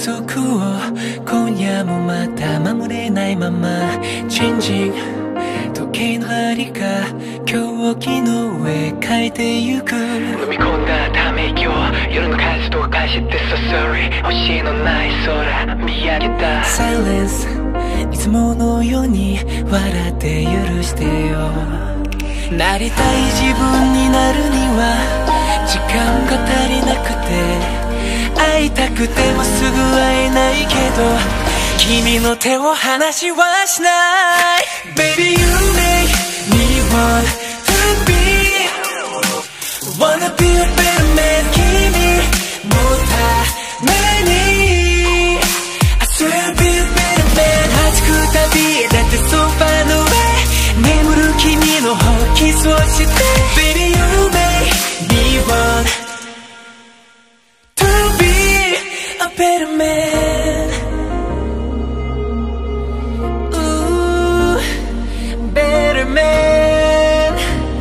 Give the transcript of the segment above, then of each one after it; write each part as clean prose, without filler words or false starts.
束を今夜もまた守れないまま Changing 時計の針が狂気の上変えてゆく飲み込んだため息を夜の風と化して So sorry 星のない空見上げた Silence いつものように笑って許してよなりたい自分になるには時間が足りなくて会いたくてもすぐ会えないけど君の手を離しはしない Baby you make me want to be Wanna be a better man 君のために I swear I'll be a better man 弾くたびだってソファの上眠る君の方キスをして Baby you make me want better man Ooh, better man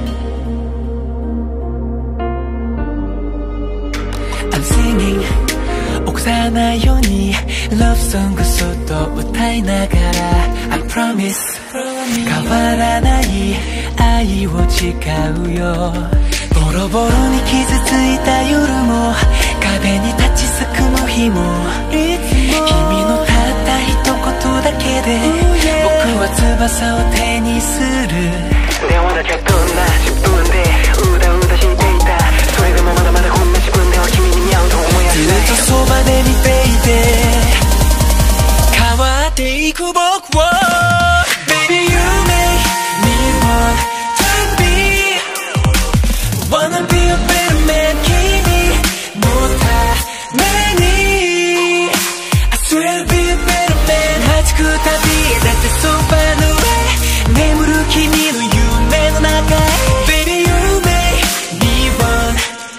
I'm singing 起こさないように Love song そっと歌いながら I promise 変わらない愛を誓うよボロボロに傷ついた夜も壁に立ちすくむ日も君のたった一言だけで僕は翼を手にする電話だけどんな10分でうだうだしていたそれでもまだまだこんな自分では君に似合うと思いやしないずっとそばで見ていて変わっていく僕を Baby you make me want to be Wanna be a better man 君のために I swear I'll be a better man 弾くたびだってソファの上眠る君の夢の中へ Baby you make me want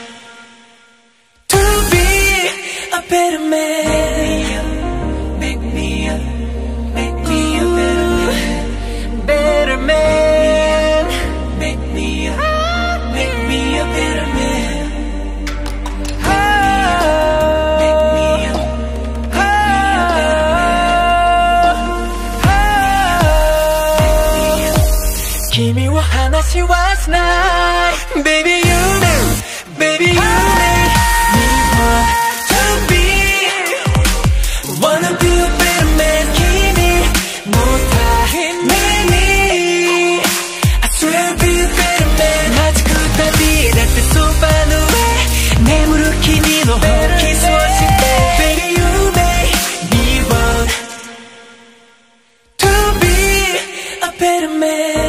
to be a better man Make me a better man Make me a better man君を離しはしない Baby you make Baby you make me want to be Wanna be a better man 君のために I swear I'll be a better man 弾くたびだってソファの上眠る君の方キスをして Baby you make me want to be a better man